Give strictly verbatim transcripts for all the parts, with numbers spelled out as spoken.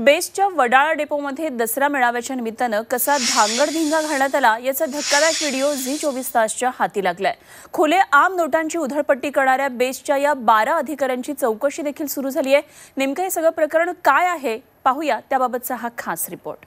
बेस्टच्या वडाळा डेपोमध्ये दसरा मेळाव्याच्या निमित्तानं कसा धांगडधिंगा घालण्यात आला याचा धक्कादायक व्हिडिओ झी चोवीस तासच्या हाती लागलाय। खुले आम नोटांची उधळपट्टी करणाऱ्या बेस्टच्या या बारा अधिकाऱ्यांची चौकशी देखील सुरू झाली आहे। नेमकं हे सगळं प्रकरण काय आहे पाहूया त्याबाबतचा हा खास रिपोर्ट।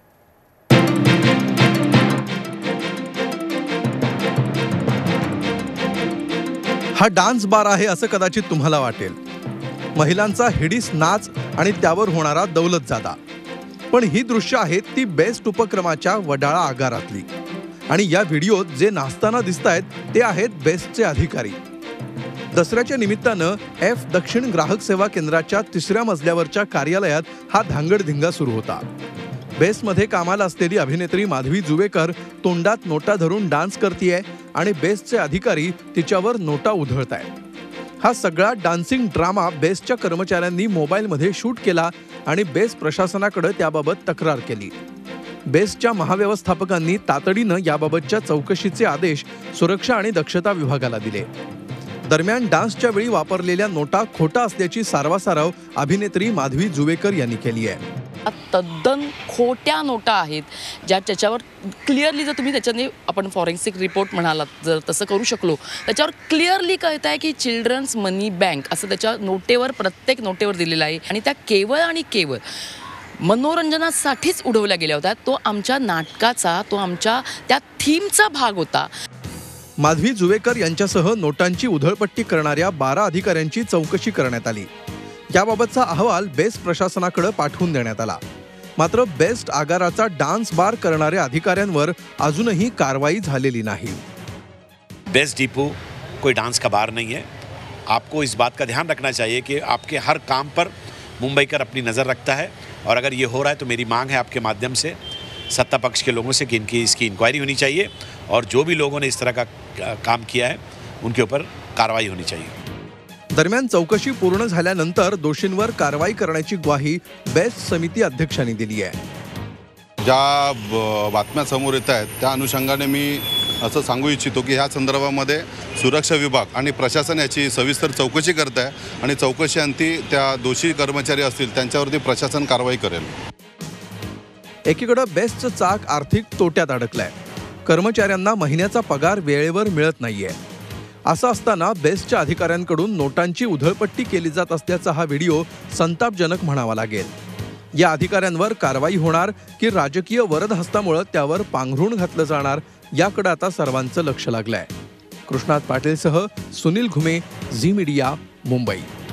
हा डान्स बार आहे असं कदाचित तुम्हाला वाटेल। महिलांचा हिडीस नाच आणि त्यावर होणारा दौलतजादा, पण ही दृश्य आहेत ती बेस्ट उपक्रमाच्या वडाळा आगारातली। आणि या व्हिडिओत जे नाचताना दिसतायत ते आहेत बेस्टचे अधिकारी। दसऱ्याच्या निमित्तानं एफ दक्षिण ग्राहक सेवा केंद्राच्या तिसऱ्या मजल्यावरच्या कार्यालयात हा धांगडधिंगा सुरू होता। बेस्टमध्ये कामाला असलेली अभिनेत्री माधवी जुवेकर तोंडात नोटा धरून डान्स करतीये आणि बेस्टचे अधिकारी तिच्यावर नोटा उधळतायत। हा सगळा डान्सिंग ड्रामा बेस्टच्या कर्मचाऱ्यांनी मोबाईलमध्ये शूट केला आणि बेस्ट प्रशासनाकडे त्याबाबत तक्रार केली। बेस्टच्या महाव्यवस्थापकांनी तातडीनं याबाबतच्या चौकशीचे आदेश सुरक्षा आणि दक्षता विभागाला दिले। दरम्यान डान्सच्या वेळी वापरलेल्या नोटा खोटा असल्याची सारवासारव अभिनेत्री माधवी जुवेकर यांनी केली आहे। तद्दन खोट्या नोटा आहेत ज्या त्याच्यावर क्लिअरली जर तुम्ही त्याच्याने आपण फॉरेन्सिक रिपोर्ट म्हणालात जर तसं करू शकलो त्याच्यावर क्लिअरली कळत आहे की चिल्ड्रन्स मनी बँक असं त्याच्या नोटेवर प्रत्येक नोटेवर दिलेलं आहे आणि त्या केवळ आणि केवळ मनोरंजनासाठीच उडवल्या गेल्या होत्या। तो आमच्या नाटकाचा तो आमच्या त्या थीमचा भाग होता। माधवी जुवेकर यांच्यासह नोटांची उधळपट्टी करणाऱ्या बारा अधिकाऱ्यांची चौकशी करण्यात आली। याबाबतचा अहवाल बेस्ट प्रशासनाकडे पाठवून देण्यात आला। मात्र बेस्ट आगाराचा डान्स बार करणाऱ्या अधिकाऱ्यांवर अजूनही कारवाई झालेली नाही। बेस्ट डिपो कोई डांस का बार नहीं है। आपको इस बात का ध्यान रखना चाहिए कि आपके हर काम पर मुंबईकर अपनी नज़र रखता है और अगर ये हो रहा है तो मेरी मांग है आपके माध्यम से सत्ता पक्ष के लोगों से कि इनकी इसकी इंक्वायरी होनी चाहिए और जो भी लोगों ने इस तरह का काम किया है उनके ऊपर कार्रवाई होनी चाहिए। दरम्यान चौकशी पूर्ण झाल्यानंतर दोषींवर कारवाई करण्याची ग्वाही बेस्ट समिती अध्यक्षांनी दिली आहे। ज्या बातम्या समोर येत आहेत त्या अनुषंगाने मी असं सांगू इच्छितो की ह्या संदर्भामध्ये सुरक्षा विभाग आणि प्रशासन याची सविस्तर चौकशी करत आहे आणि चौकशी अंती त्या दोषी कर्मचारी असतील त्यांच्यावरती प्रशासन कारवाई करेल। एकीकडे बेस्टचं चाक आर्थिक तोट्यात अडकलंय। कर्मचाऱ्यांना महिन्याचा पगार वेळेवर मिळत नाहीये। असं असताना बेस्टच्या अधिकाऱ्यांकडून नोटांची उधळपट्टी केली जात असल्याचा हा व्हिडिओ संतापजनक म्हणावा लागेल। या अधिकाऱ्यांवर कारवाई होणार की राजकीय वरदहस्तामुळे त्यावर पांघरूण घातलं जाणार याकडे आता सर्वांचं लक्ष लागलंय। कृष्णात पाटीलसह सुनील घुमे, झी मीडिया, मुंबई।